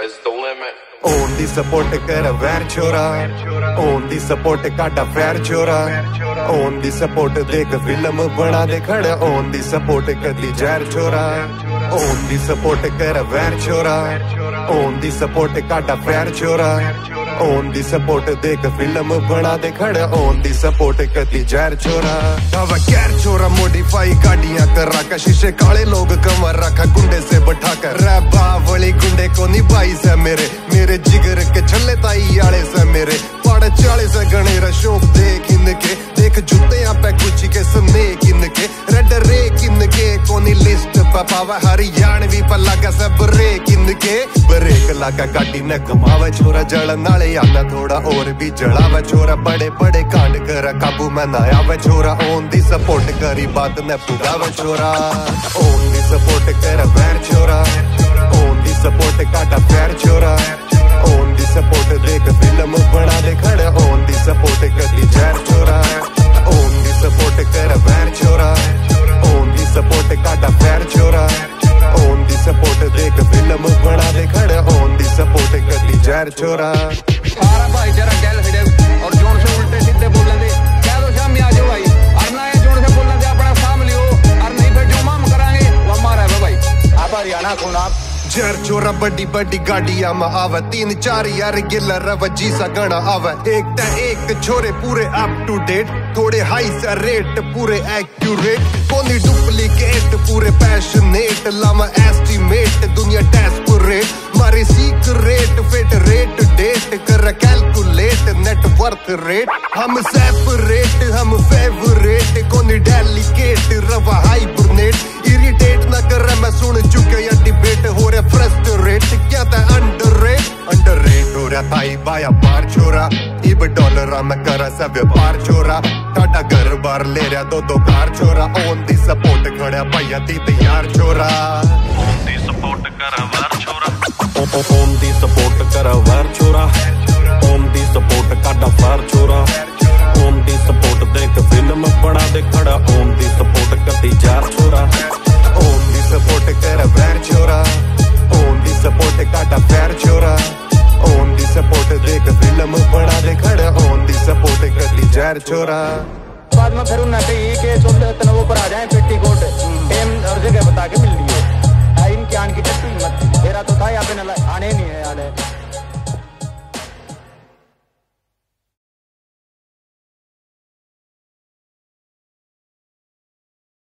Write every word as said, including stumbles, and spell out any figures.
Sky's the limit. On the support कर वैर छोरा, on the support काटा फैर छोरा, on the support देख फिल्म बना दे खड़ा, on the support कदी जहर छोरा, on the support कर वैर छोरा, on the support काटा फैर छोरा, on the support देख फिल्म बना दे खड़ा, on the support कदी जहर छोरा। अब कैर छोरा मॉडिफाई गाड़ियां कर रखा, शीशे काले लोग कमर रखा, गुंडे से बैठा कर रैबा वाली गुंडे को निभाई से मेरे मेरे जिगर के छल्ले ताई आले से मेरे पाड़े चाले से गणेरा शौक देख इनके देख जूते यहाँ पे गुच्ची के स्नेक इनके रेड रेक इनके कोनी लिस्ट पे पावा हरियाणवी पर लगा से ब्रेक इनके ब्रेक लगा गाड़ी ने घुमावे छोरा जलन नाले आना थोड़ा और भी जड़ावे छोरा बड़े बड़े कांड कर काबू में ना आवे छोरा ओन दी सपोर्ट करी बात ने पुगावे छोरा ओन दी सपोर्ट कर वैर छोरा ओन दी सपोर्ट काटा फैर छोरा ओन दी सपोर्ट देख फिल्म बना दे खड़ा ओन दी सपोर्ट कदी जहर छोरा ओन दी सपोर्ट कर वैर छोरा ओन दी सपोर्ट काटा फैर छोरा ओन दी सपोर्ट देख फिल्म बना दे खड़ा ओन दी सपोर्ट कदी जहर छोरा। सारा भाई जरा डेल हिडे और जोन से उल्टे सीधे बोलने दे क्या तो शाम में आ जाओ भाई अरना है जोन से बोलने दे अपना साम लियो और नहीं फिर जो माम कराएंगे वो हमारा है भाई आप हरियाणा कौन आप जहर छोरा बड़ी बड़ी गाड़ियां में आवे तीन चार यार गिलर वजी सा गणा आवे एक ता एक छोरे पूरे अप टू डेट थोड़े हाई सा रेट पूरे एक्यूरेट कोनी डुप्लीकेट पूरे पैशनेट लामा एस्टिमेट दुनिया डेस्परेट मारे सीक्रेट फिट रेट डेट कर कैलकुलेट नेट वर्थ रेट हम सेपरेट हम फेवरेट कोनी डेलिकेट रवा हाइबरनेट इरिटेट ना कर मैं सुन चुके या डिबेट हो रहा फ्रस्ट्रेट क्या था अंडर रेट अंडर रेट हो रहा थाई बाया बार छोरा इब डॉलर में करा सा व्यापार छोरा टाटा घर बार ले रहा दो दो कार छोरा ओन दी सपोर्ट खड़ा भैया दी तैयार छोरा ओन दी सपोर्ट करा वार छोरा ओन दी सपोर्ट करा वार छोरा ओन दी सपोर्ट काटा फार छोरा ओन दी सपोर्ट देख फिल्म बना दे खड़ा ओन दी सपोर्ट कदी जार छोरा ओन दी सपोर्ट कर वैर छोरा ओन दी सपोर्ट काटा फैर छोरा ओन दी सपोर्ट देख फिल्म बना दे खड़ा ओन दी सपोर्ट कदी जहर छोरा। बाद में फिर उन्हें ये के चौदह तनवों पर आ जाए पेटी कोट टेम और जगह बता के मिल लिए इनकी आन की टट्टी मत मेरा तो था यहाँ पे आने नहीं है यार